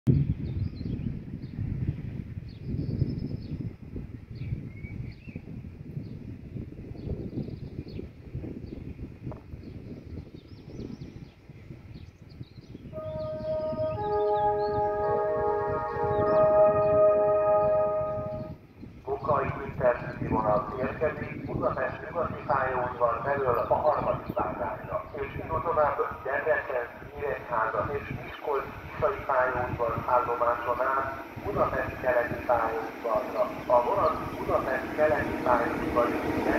Bukai Intercity vonat érkezik Budapest nyugati pályaudvar felől a harmadik vágányra, és indul tovább Debrecen, Nyíregyháza és Miskolc-Tiszai pályaudvar állomáson át Budapest keleti pályaudvarra. A vonat Budapest keleti pályaudvari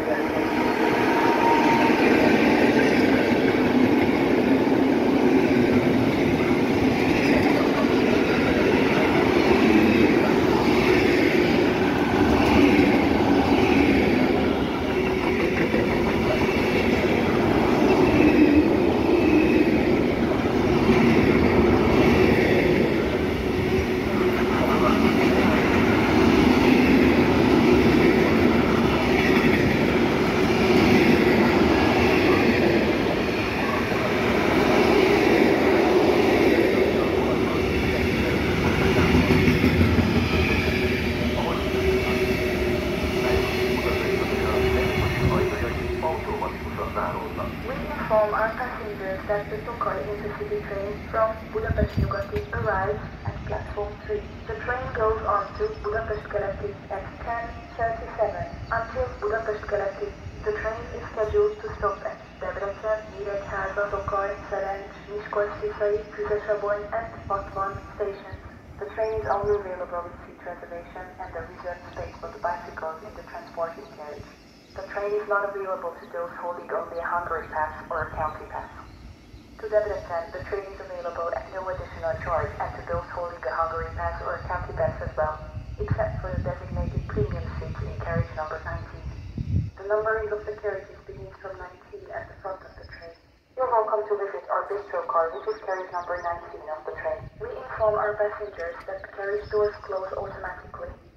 We inform our passengers that the Tokai Intercity train from Budapest Nyugati arrives at platform 3. The train goes on to Budapest Keleti at 10:37. Until Budapest Keleti, the train is scheduled to stop at Debrecen, Nyíregyháza, Tokaj, Szerencs, Miskolc-Tiszai, Füzesabony and Batvan stations. The train is only available with seat reservation and a reserved space for the bicycles in the transporting carriage. The train is not available to those holding only a Hungary pass or a county pass. To Debrecen, the train is available at no additional charge and to those holding a Hungary pass or a county pass as well, except for the designated premium seats in carriage number 19. The numbering of the carriages begins from 19 at the front of the train. You're welcome to visit our bistro car, which is carriage number 19 of the train. We inform our passengers that the carriage doors close automatically.